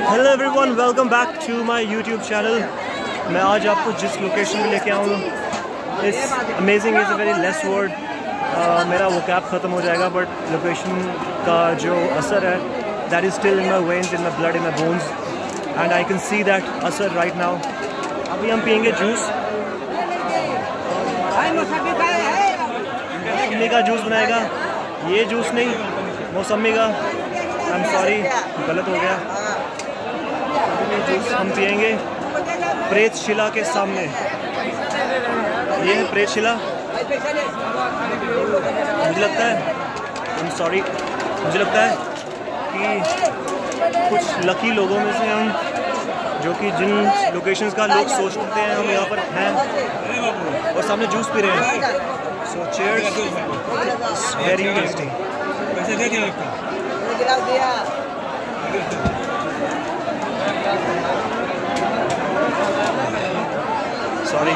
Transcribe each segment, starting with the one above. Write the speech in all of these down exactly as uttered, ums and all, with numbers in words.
Hello everyone, welcome back to my YouTube channel. मैं आज आपको जिस लोकेशन पे लेके आऊँ, इस amazing is a very less word. मेरा वो कैप ख़त्म हो जाएगा, बट लोकेशन का जो असर है that is still in my veins, in my blood, in my bones, and I can see that असर राइट नाउ। अभी हम पियेंगे जूस। मौसमी का जूस बनाएगा, ये जूस नहीं, मौसमी का। आई एम सॉरी, गलत हो गया। जूस हम पियेंगे प्रेत शिला के सामने। ये है प्रेत शिला। मुझे लगता है आई एम सॉरी मुझे लगता है कि कुछ लकी लोगों में से हम, जो कि जिन लोकेशंस का लोग सोचते हैं, हम यहाँ पर हैं और सामने जूस पी रहे हैं। So cheers, very tasty. Sorry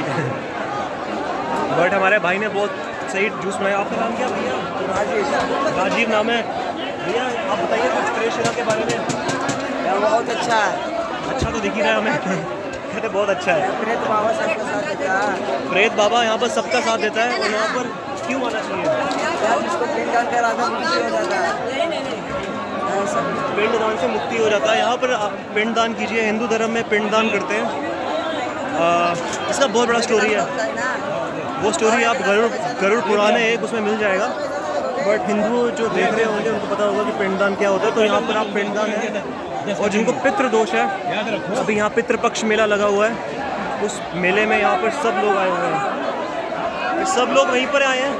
but हमारे भाई ने बहुत सही जूस बनाया। आपका नाम क्या भैया? राजीव। राजीव नाम है भैया। आप बताइए कुछ प्रेत शिला के बारे में। बहुत अच्छा है। अच्छा तो दिख ही रहा है हमें। कहते बहुत अच्छा है। प्रेत बाबा सबका साथ देता है। प्रेत बाबा यहाँ पर सबका साथ देता है। और यहाँ पर क्यों आना चाहिए? जिसको पिंडदान करा था मुक्ति हो जाता है। पिंडदान से मुक्ति हो जाता है। यहाँ पर पिंडदान कीजिए। हिंदू धर्म में पिंडदान करते हैं। आ, इसका बहुत बड़ा स्टोरी है। वो स्टोरी आप गरुड़ गरुड़ पुराण है एक, उसमें मिल जाएगा। बट हिंदू जो देख रहे होंगे उनको पता होगा कि पिंडदान क्या होता है। तो यहाँ पर आप पिंडदान है। और जिनको पितृ दोष है, अभी यहाँ पितृपक्ष मेला लगा हुआ है। उस मेले में यहाँ पर सब लोग आए हुए हैं। सब लोग वहीं पर आए हैं।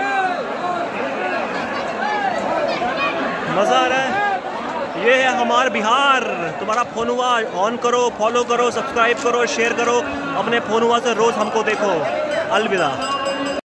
मज़ा आ रहा है। ये है हमारा बिहार। तुम्हारा फोन हुआ ऑन करो, फॉलो करो, सब्सक्राइब करो, शेयर करो। अपने फोन हुआ से रोज़ हमको देखो। अलविदा।